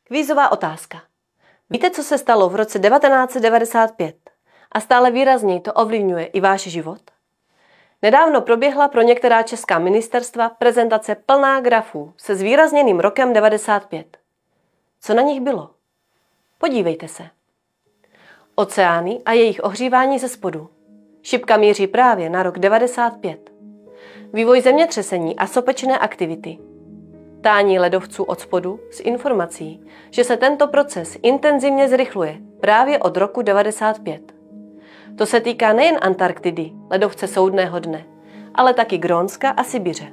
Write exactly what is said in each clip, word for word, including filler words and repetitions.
Kvízová otázka. Víte, co se stalo v roce devatenáct set devadesát pět a stále výrazněji to ovlivňuje i váš život? Nedávno proběhla pro některá česká ministerstva prezentace plná grafů se zvýrazněným rokem devadesát pět. Co na nich bylo? Podívejte se. Oceány a jejich ohřívání ze spodu. Šipka míří právě na rok devadesát pět. Vývoj zemětřesení a sopečné aktivity. Tání ledovců od spodu s informací, že se tento proces intenzivně zrychluje právě od roku devadesát pět. To se týká nejen Antarktidy, ledovce soudného dne, ale taky Grónska a Sibiře.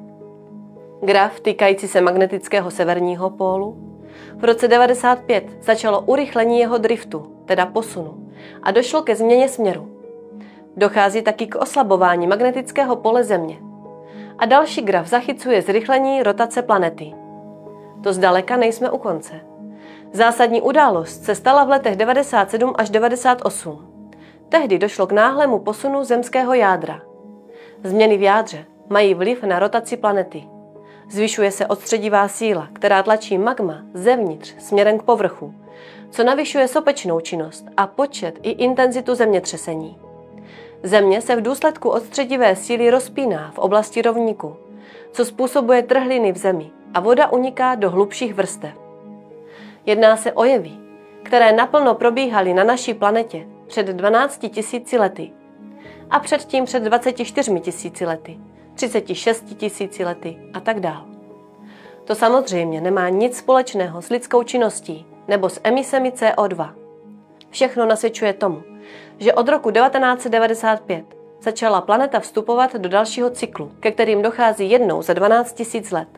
Graf týkající se magnetického severního pólu. V roce devadesát pět začalo urychlení jeho driftu, teda posunu, a došlo ke změně směru. Dochází taky k oslabování magnetického pole Země. A další graf zachycuje zrychlení rotace planety. To zdaleka nejsme u konce. Zásadní událost se stala v letech devadesát sedm až devadesát osm. Tehdy došlo k náhlému posunu zemského jádra. Změny v jádře mají vliv na rotaci planety. Zvyšuje se odstředivá síla, která tlačí magma zevnitř směrem k povrchu, co navyšuje sopečnou činnost a počet i intenzitu zemětřesení. Země se v důsledku odstředivé síly rozpíná v oblasti rovníku, co způsobuje trhliny v zemi a voda uniká do hlubších vrstev. Jedná se o jevy, které naplno probíhaly na naší planetě před dvanácti tisíci lety a předtím před dvaceti čtyřmi tisíci lety, třiceti šesti tisíci lety a tak dál. To samozřejmě nemá nic společného s lidskou činností nebo s emisemi C O dva. Všechno nasvědčuje tomu, že od roku devatenáct set devadesát pět začala planeta vstupovat do dalšího cyklu, ke kterým dochází jednou za dvanáct tisíc let.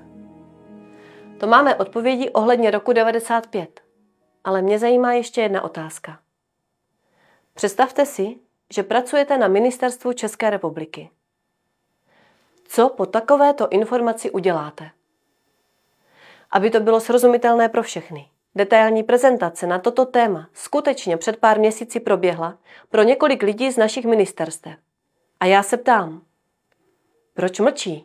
To máme odpovědi ohledně roku devadesát pět, ale mě zajímá ještě jedna otázka. Představte si, že pracujete na ministerstvu České republiky. Co po takovéto informaci uděláte? Aby to bylo srozumitelné pro všechny. Detailní prezentace na toto téma skutečně před pár měsíci proběhla pro několik lidí z našich ministerstev. A já se ptám, proč mlčí?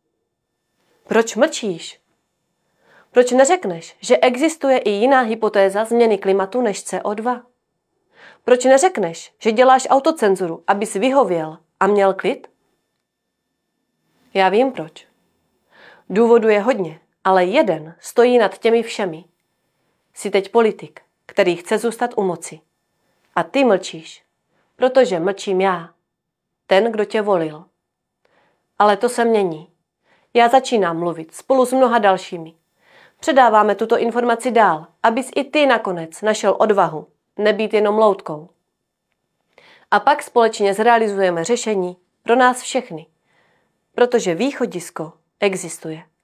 Proč mlčíš? Proč neřekneš, že existuje i jiná hypotéza změny klimatu než C O dva? Proč neřekneš, že děláš autocenzuru, abys vyhověl a měl klid? Já vím proč. Důvodu je hodně, ale jeden stojí nad těmi všemi. Jsi teď politik, který chce zůstat u moci. A ty mlčíš, protože mlčím já, ten, kdo tě volil. Ale to se mění. Já začínám mluvit spolu s mnoha dalšími. Předáváme tuto informaci dál, abys i ty nakonec našel odvahu nebýt jenom loutkou. A pak společně zrealizujeme řešení pro nás všechny, protože východisko existuje.